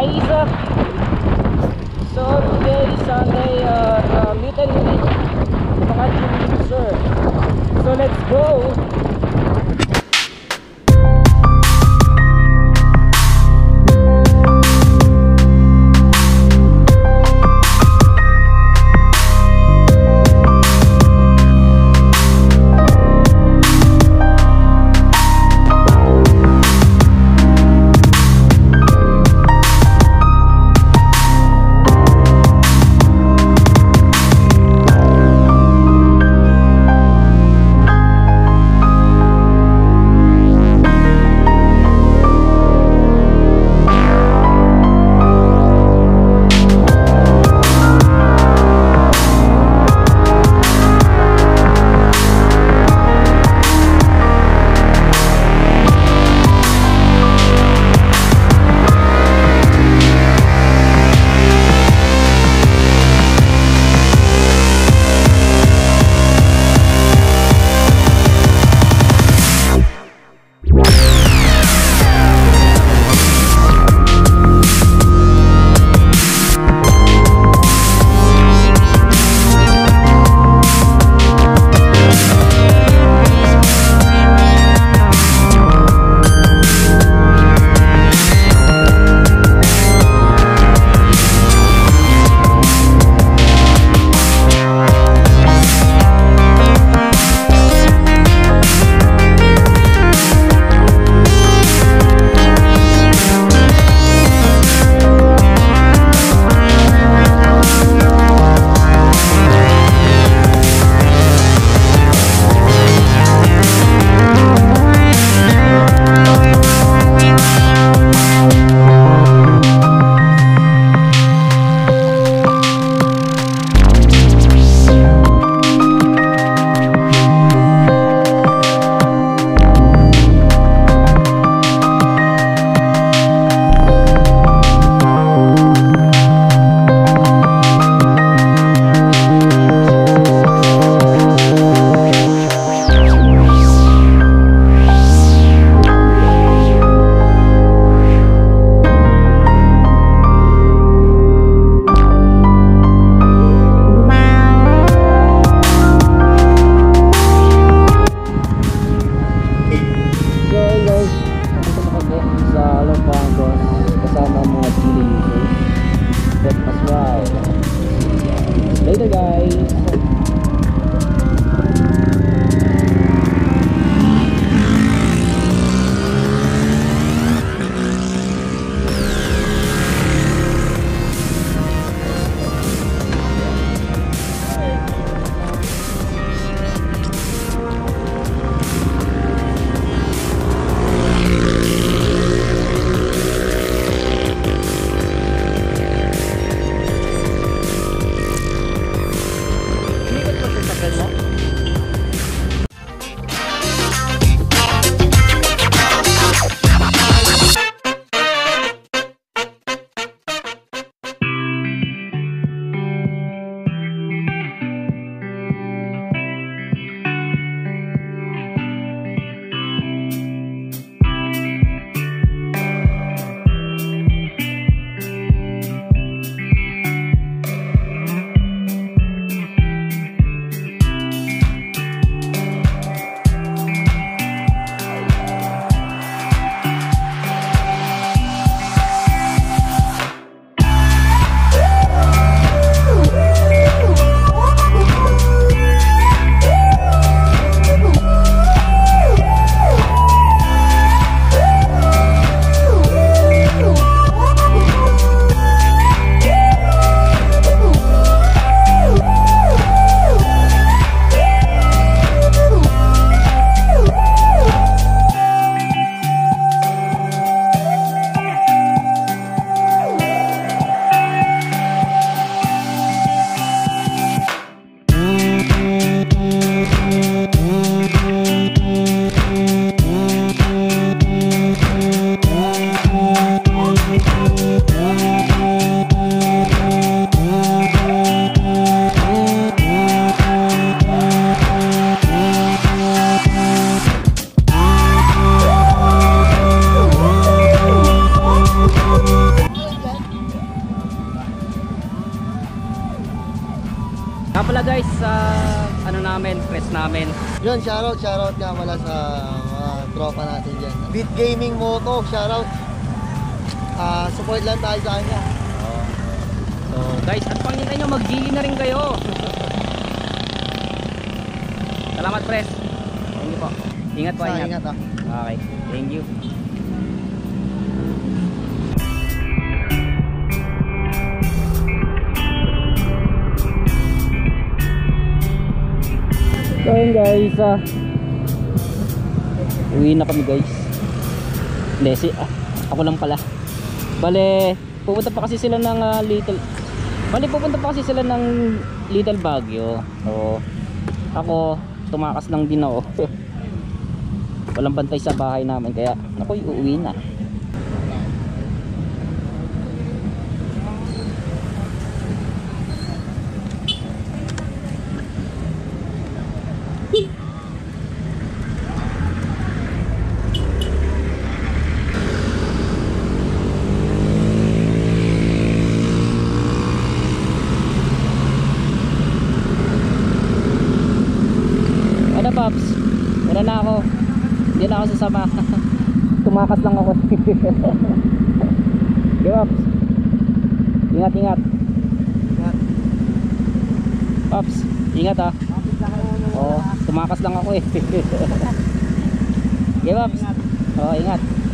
guys. So today is Sunday, Little League, mga user. So let's go. boss namin. Yun, shoutout nga pala sa mga tropa natin dyan. Beat Gaming Moto, shoutout. Support lang tayo sa kanya. So guys, at pangintay nyo, mag-Gille na rin kayo. Salamat pres. Thank you po. Ingat po, ingat. Ingat ah. Okay, thank you. So yun guys, uwi na kami guys. Hindi, ako lang pala. Bale, pupunta pa kasi sila ng Little Baguio. So, ako, tumakas lang din ako. Walang bantay sa bahay namin, kaya ako'y uuwi na. Pops, wala na ako. Hindi na ako sasama. Tumakas lang ako. Okay, Pops. Ingat, ingat. Pops, ingat ah. Oh, tumakas lang ako eh. Okay, Pops. Oh, ingat.